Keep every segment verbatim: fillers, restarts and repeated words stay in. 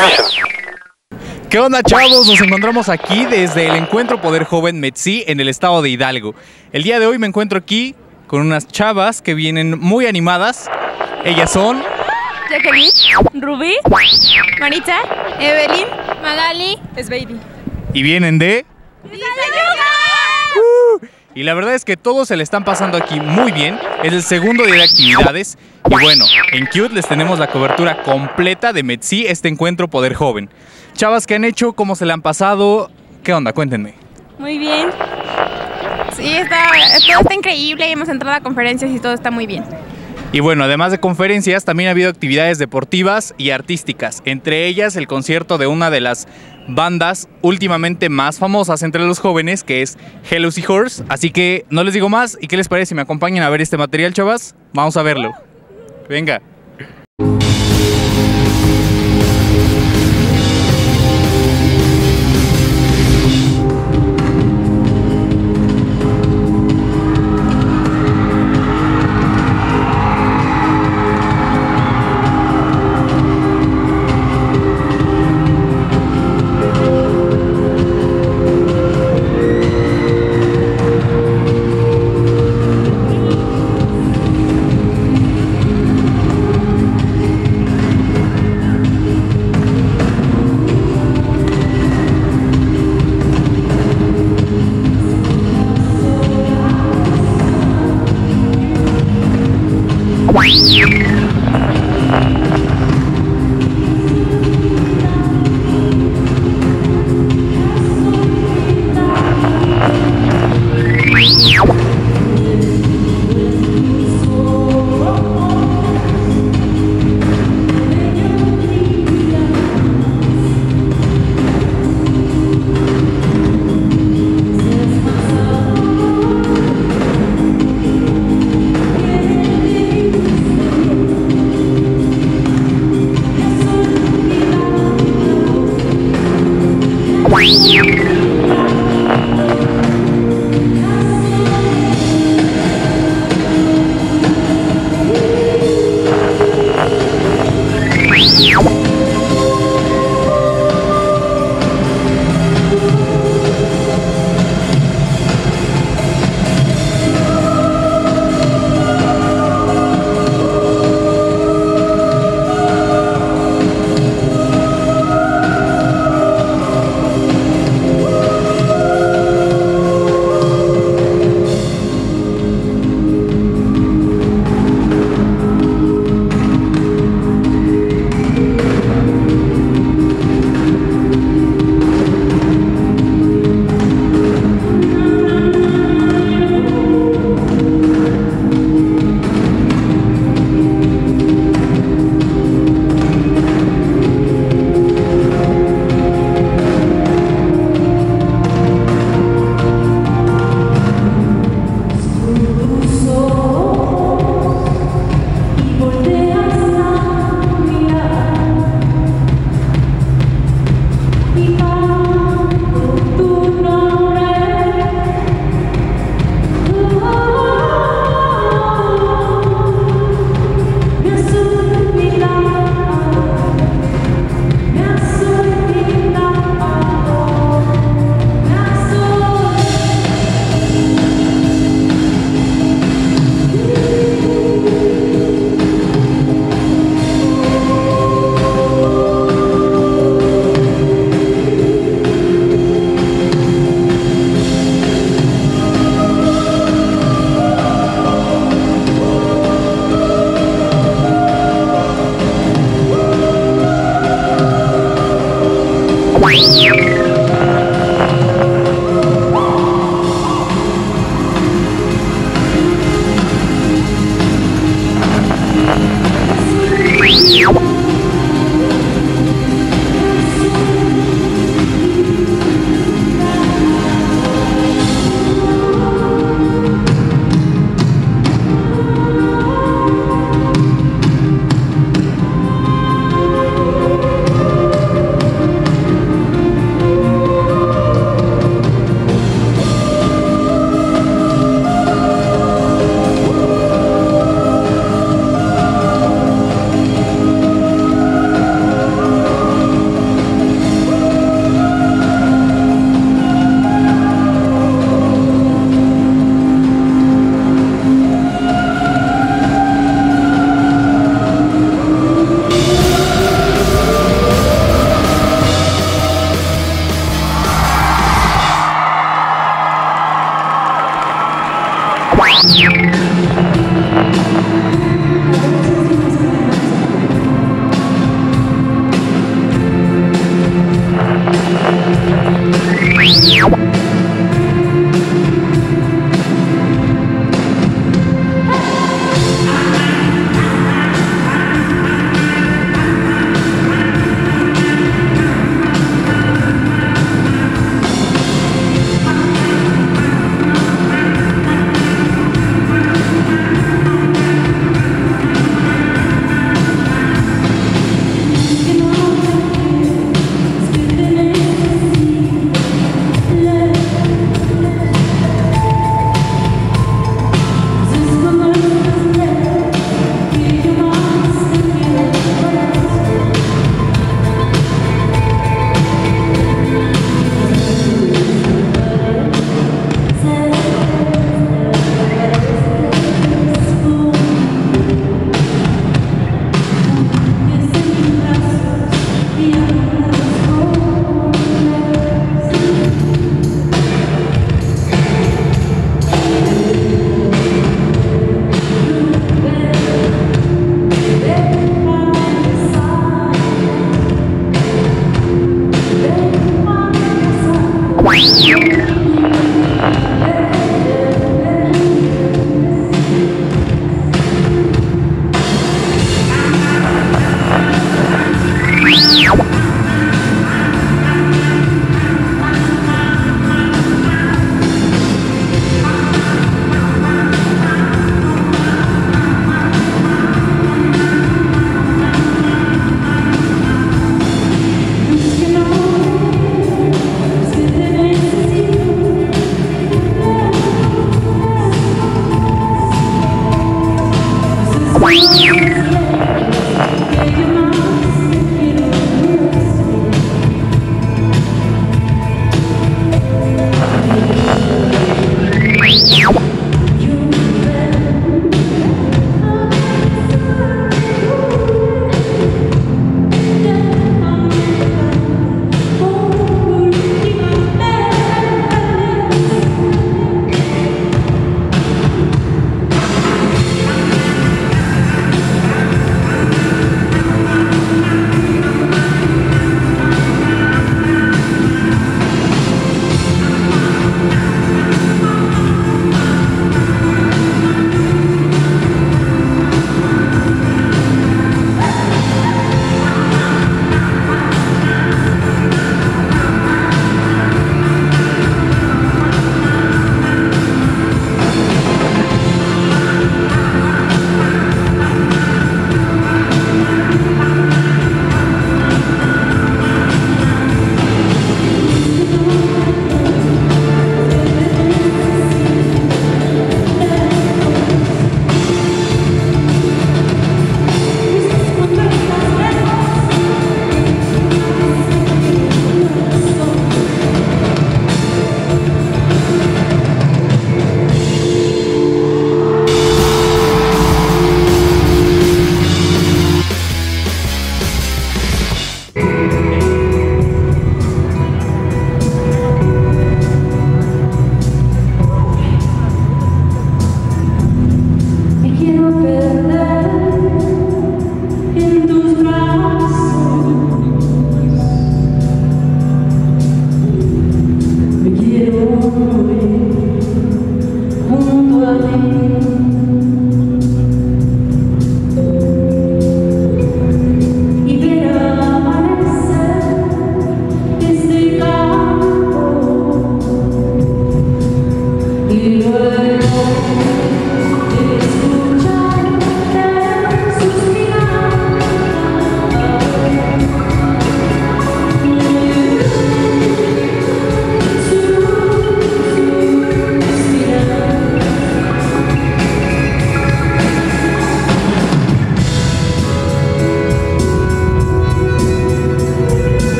Vision. ¿Qué onda, chavos? Nos encontramos aquí desde el Encuentro Poder Joven METSI en el estado de Hidalgo. El día de hoy me encuentro aquí con unas chavas que vienen muy animadas. Ellas son... Jacqueline, Rubí, Maritza, Evelyn, Magali, es Baby. Y vienen de... Uh, y la verdad es que todos se le están pasando aquí muy bien. Es el segundo día de actividades. Y bueno, en Cute les tenemos la cobertura completa de METSI, este Encuentro Poder Joven. Chavas, ¿qué han hecho? ¿Cómo se le han pasado? ¿Qué onda? Cuéntenme. Muy bien. Sí, está, todo está increíble. Hemos entrado a conferencias y todo está muy bien. Y bueno, además de conferencias, también ha habido actividades deportivas y artísticas. Entre ellas, el concierto de una de las bandas últimamente más famosas entre los jóvenes, que es Hello Seahorse. Así que no les digo más. ¿Y qué les parece si me acompañan a ver este material, chavas? Vamos a verlo. Venga.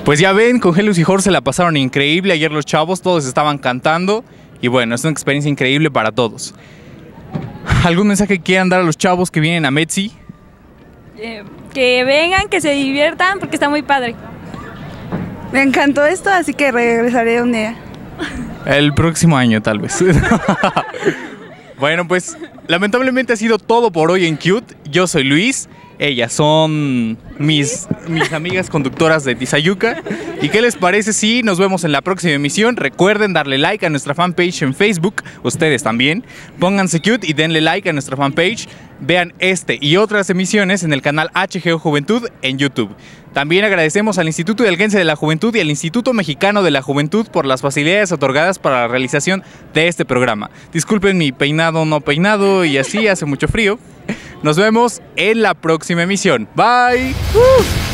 Pues ya ven, con Helus y Jorge se la pasaron increíble. Ayer los chavos todos estaban cantando. Y bueno, es una experiencia increíble para todos. ¿Algún mensaje que quieran dar a los chavos que vienen a Metsi? Eh, que vengan, que se diviertan, porque está muy padre. Me encantó esto, así que regresaré un día. El próximo año, tal vez. Bueno, pues lamentablemente ha sido todo por hoy en Cute. Yo soy Luis. Ellas son mis, mis amigas conductoras de Tizayuca. ¿Y qué les parece si nos vemos en la próxima emisión? Recuerden darle like a nuestra fanpage en Facebook. Ustedes también. Pónganse cute y denle like a nuestra fanpage. Vean este y otras emisiones en el canal H G O Juventud en YouTube. También agradecemos al Instituto Hidalguense de la Juventud y al Instituto Mexicano de la Juventud por las facilidades otorgadas para la realización de este programa. Disculpen mi peinado no peinado y así, hace mucho frío. Nos vemos en la próxima emisión. Bye. Uh.